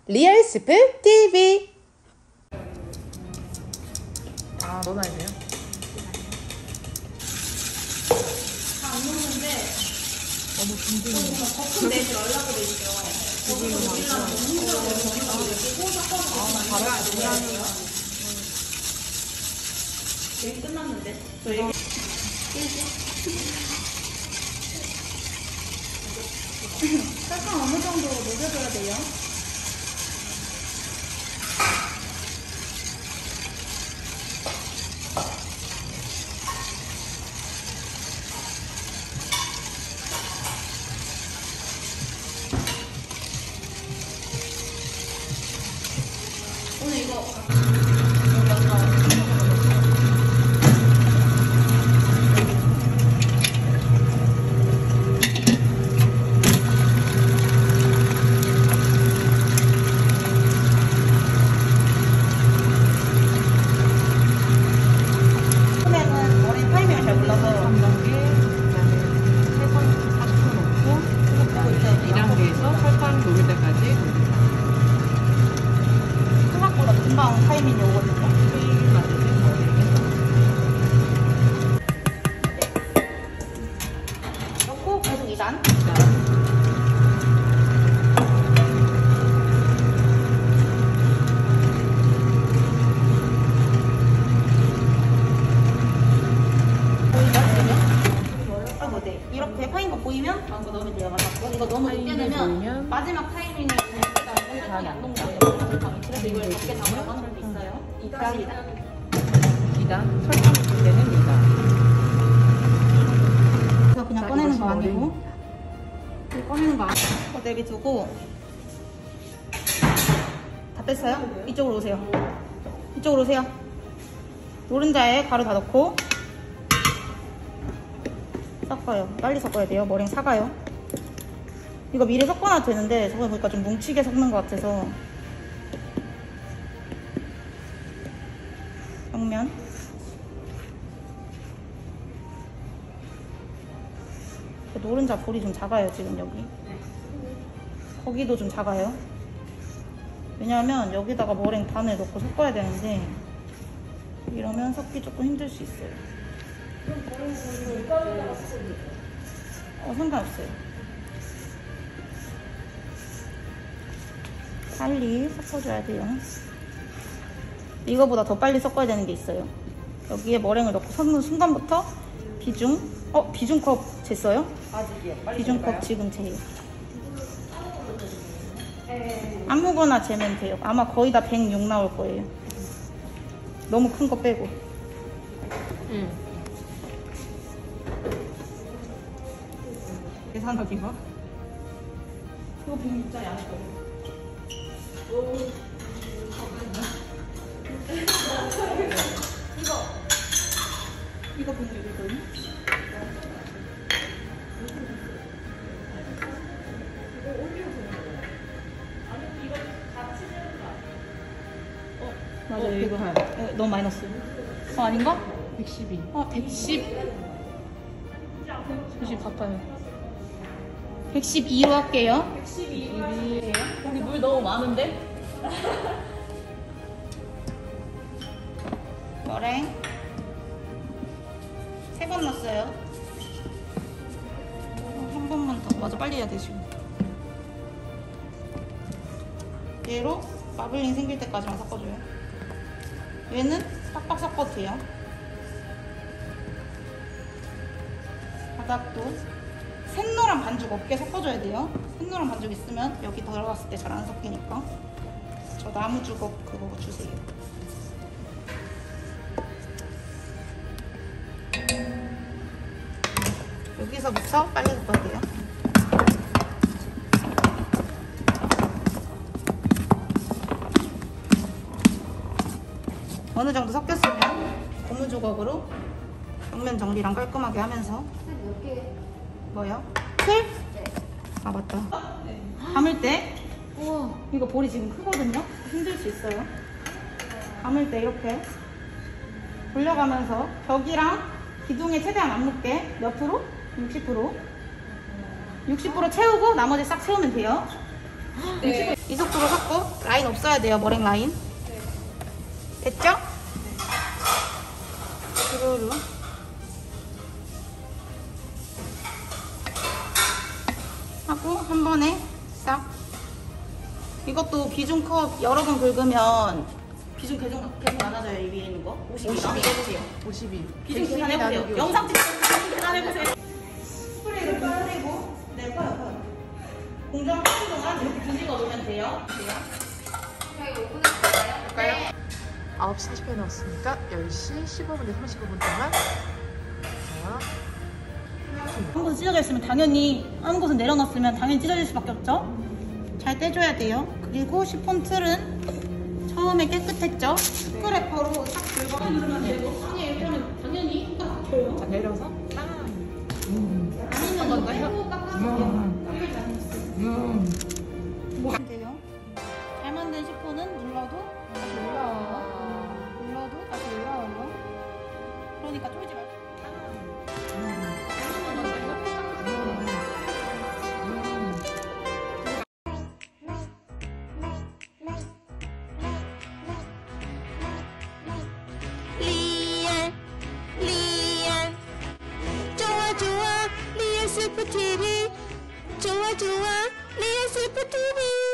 리얼스프 TV. 아, 넣어놔야 돼요? 안 녹는데 너무 궁금해요. 거품 내지 말라고 돼 있죠. 거기서 우리랑 너무 힘들어서 이렇게 섞어서 말아야 돼요. 여기 끝났는데? 저 얘기 설탕 어느 정도 녹여줘야 돼요? 오늘 이거 처음에는 머리 타이밍을 잘 몰라서 3단계, 그다음에 해선 40분 넣고, 이제 2단계에서 설탕 녹일 때까지 돌립니다. 생각보다 금방 타이밍이 오거든요. 휘 맞으면 머리에서 넣고 계속 2단. 아이고, 네. 이렇게 파인 거 보이면 방금 넣으면 돼요. 맞았고 이거 너무 늦게 파인을 넣으면 보이면 마지막 타이밍에 설탕이 안 녹는다요. 그래서 이걸 적게 잡으라고 하는 사람도 있어요. 2단. 2단, 설탕 넣을 때는 2단. 그래서 그냥 꺼내는 거 아니고 꺼내는 거 아니고 내비두고 다 뺐어요? 이쪽으로 오세요. 이쪽으로 오세요. 노른자에 가루 다 넣고 섞어요. 빨리 섞어야 돼요. 머랭 사가요. 이거 미리 섞어놔도 되는데 저거 보니까 좀 뭉치게 섞는 것 같아서. 양면 노른자 볼이 좀 작아요. 지금 여기 거기도 좀 작아요. 왜냐하면 여기다가 머랭 반을 넣고 섞어야 되는데 이러면 섞기 조금 힘들 수 있어요. 상관없어요. 빨리 섞어줘야 돼요. 이거보다 더 빨리 섞어야 되는 게 있어요. 여기에 머랭을 넣고 섞는 순간부터 비중컵 쟀어요? 아직이요. 비중컵 지금 재요. 아무거나 재면 돼요. 아마 거의 다 106 나올 거예요. 너무 큰 거 빼고. 계산하기 봐. 그거 106짜리 아닐 거예요. 이거 106이거든요. 맞아요. 이거 108. 너무 마이너스. 아닌가? 112. 110. 110 같아요. 112로 할게요. 112예요? 여기 물 너무 많은데? 머랭 3번 넣었어요. 한 번만 더. 맞아, 빨리 해야 돼 지금. 얘로 마블링 생길 때까지만 섞어줘요. 얘는 빡빡 섞어도 돼요. 바닥도 샛노란 반죽 없게 섞어줘야 돼요. 샛노란 반죽 있으면 여기 들어갔을 때 잘 안 섞이니까. 저 나무 주걱 그거 주세요. 여기서부터 빨리 섞어야 돼요. 어느 정도 섞였으면 고무 조각으로 벽면 정리랑 깔끔하게 하면서. 뭐요? 틀? 아 맞다. 감을 때 이거 볼이 지금 크거든요. 힘들 수 있어요. 감을 때 이렇게 돌려가면서 벽이랑 기둥에 최대한 안 붙게 몇 프로? 60%? 60% 채우고 나머지 싹 채우면 돼요. 네. 이 속도로 섞고 라인 없어야 돼요. 머랭 라인. 됐죠? 주르르. 하고 한 번에 싹. 이것도 기준컵 여러 번 긁으면 기준 계속 많아져요. 이 위에 있는 거 52 해보세요. 52. 기준 계산해보세요. 영상 찍으면 계산해보세요. 스프레이를 뿌리고 네, 퍼요. 공정 하는 동안 이렇게 뒤집어 놓으면 돼요. 볼까요? 9시 40분에 넣었으니까 10시 15분에 35분 동안. 자, 한 곳에 찢어져 있으면 당연히 한 곳은 내려놨으면 당연히 찢어질 수밖에 없죠. 잘 떼줘야 돼요. 그리고 시폰 틀은 처음에 깨끗했죠. 스크래퍼로 싹 긁어주면 되고. 아니 이렇게 하면 당연히 딱 줘요. 자 내려서 빵. 아니면 건가요? 돼요. 잘 만든 시폰은 눌러도 다시 올라와요. 눌러도 다시 올라와요. 그러니까 쫄지 말고. 좋아 리얼 스프 TV 좋아 리얼 스프 TV